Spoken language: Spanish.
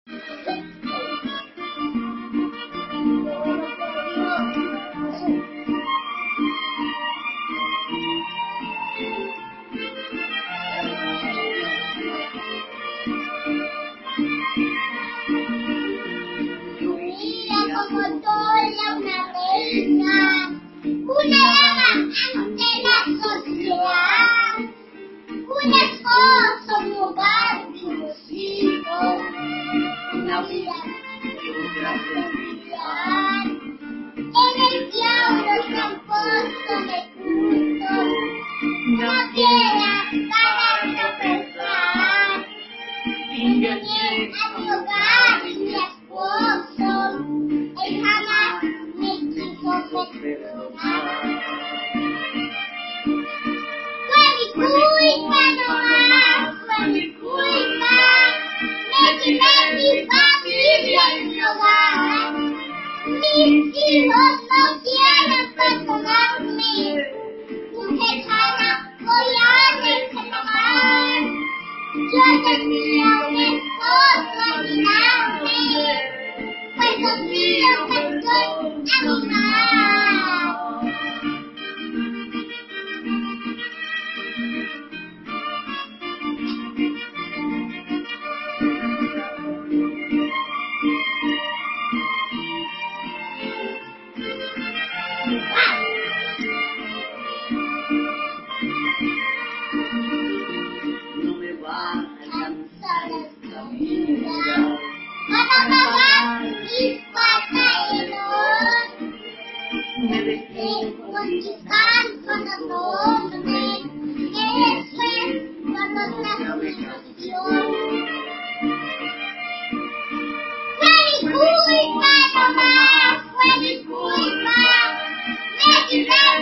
Como toda una reina, una dama ante la sociedad, un esposo, un hogar, unos hijos, una vida de otra realidad. En el diablo tramposo de culto, no queda para tropezar. Engañé a mi hogar y mi esposo, él jamás me quiso perdonar. Fue mi culpa nomás, fue mi culpa. Me quité mi familia y mi hogar. Mis hijos no quieren perdonarme. Mujer sana, voy a reclamar. Yo tenía un esposo admirable, pues los míos me estoy animando. No me va a alcanzar esta vida Para pagar mis pataderos, me dejé con mis cantos que después por nuestra frustración. Fue mi culpa nomás, fue mi culpa. Me quité